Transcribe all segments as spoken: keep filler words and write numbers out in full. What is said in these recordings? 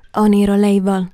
Oniro Label.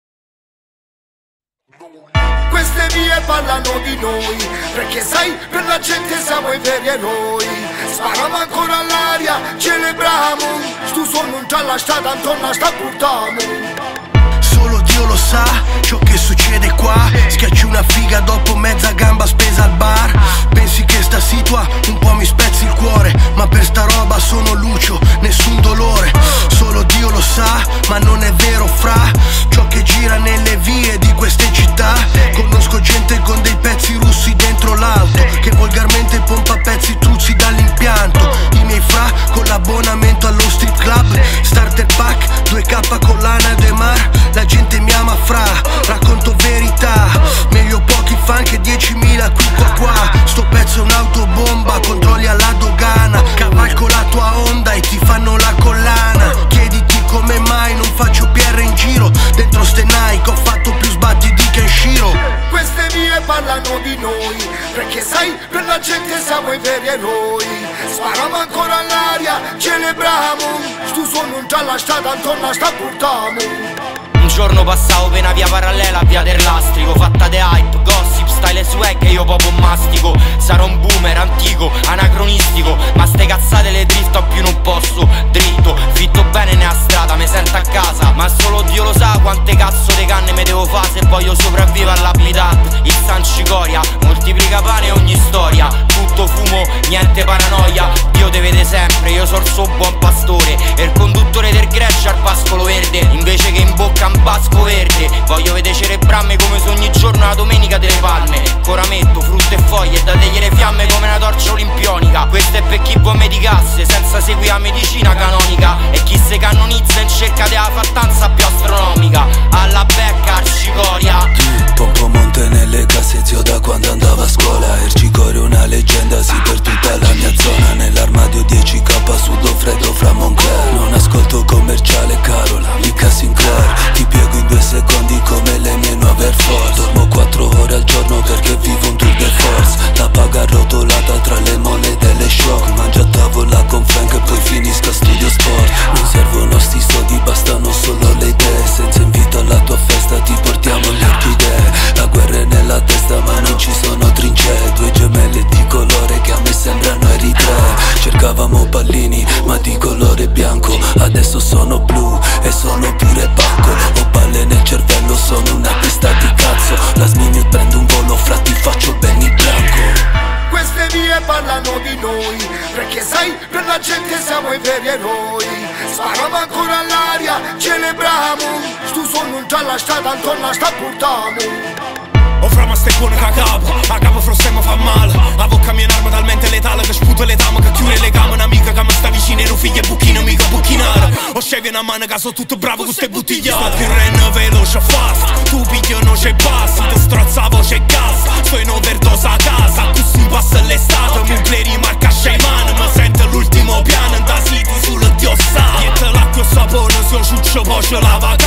Queste vie parlano di noi, perché sai, per la gente siamo i veri eroi. Spariamo ancora all'aria, celebriamo, stu suono non c'ha la strada, intorno a sta portiamo. Solo Dio lo sa ciò che succede qua. Schiacci una figa dopo mezza gamba spesa al bar. Pensi che sta situa un po' mi spezzi il cuore, ma per sta roba sono Lucio, nessun dolore. Solo Dio lo sa, ma non è vero fra ciò che gira nelle vie di queste città. Conosco gente con dei pezzi russi dentro l'auto, che volgarmente pompa pezzi truzzi dall'impianto. I miei fra con l'abbonamento allo strip club, starter pack, due K con lana e Mar. La gente mi ama fra, racconto verità. Meglio pochi fan che diecimila qui qua qua. Sto pezzo è un'autobomba, controlli alla dogana. Cavalco la tua onda e ti fanno la collana. Chiediti come mai non faccio P R in giro. Dentro ste Nike ho fatto più sbatti di Kenshiro. Queste vie parlano di noi, perché sai, per la gente siamo i veri eroi. Spariamo ancora all'aria, celebriamo, stu suono non c'ha la strada, intorno a sta portiamo. Un giorno passavo per una via parallela a via del Lastrico, fatta de hype, gossip, style e swag e io proprio mastico. Sarò un boomer antico, anacronistico, ma ste cazzate le dritto a più non posso. Dritto, fitto bene nella strada, mi sento a casa, ma solo Dio lo sa quante cazzo de canne me devo fare se voglio sopravvivere all'abitat. Il San Cicoria, moltiplica pane ogni storia. Tutto fumo, niente paranoia, Dio te vede sempre, io sono il suo buon pastore. E il conduttore del Greccia al pascolo verde, invece che in bocca un basco verde. Voglio vedere cerebrarmi come se ogni giorno la domenica delle palme. Ancora metto frutta e foglie e dategli le fiamme come una torcia olimpionica. Questo è per chi vuole medicasse senza seguire la medicina canonica, e chi se canonizza in cerca della fattanza più astronomica. Alla becca al Cicoria. Pompo monte nelle casse zio da quando andavo a scuola. Il Cicoria una leggenda sì per tutta la mia zona. Nell'armadio dieci K sudo freddo fra Moncler. Non ascolto commerciale Carola, mica Sinclair. Ti piego in due secondi come le mie nuove Air Force. Dormo quattro ore al giorno perché vivo un tour de force. La paga arrotolata tra le monete e le shock. Mangio a tavola con Frank e poi finisco a Studio Sport. Non servono sti soldi, bastano solo le idee. Senza invito alla tua festa ti portiamo le orchidee. La guerra è nella testa ma non ci sono trincee. Due gemelle di colore che a me sembrano eritree. Cercavamo pallini ma di colore bianco. Adesso sono blu e sono pure pacco. Ho palle nel cervello, sono una testa di cazzo. La sminio prendo un volo fra ti faccio Benny Blanco. Queste vie parlano di noi, perché sai, per la gente siamo i veri eroi. Spariamo ancora all'aria, celebriamo, stu suono non c'ha la strada, intorno a sta portiamo. Ho frama ste buone che a capo, a capo frostemo fa male. A bocca mia un'arma talmente letale che sputo le tame, che chiude le gambe. Un'amica che mi sta vicino e un figlio e buchino, mica buchinare. Ho scevi una mano che sono tutto bravo con ste bottigliate. Sto più renne veloce fast, tu piglio non c'è passi. Ti strozza la voce e gas, sto in overdose a casa. Così passa l'estate, mi pleri marca sceimane. Mi sento l'ultimo piano, da city sullo Dio sa. Dietro l'acqua e sapone, se ho ciuccio poi ce la vacanza.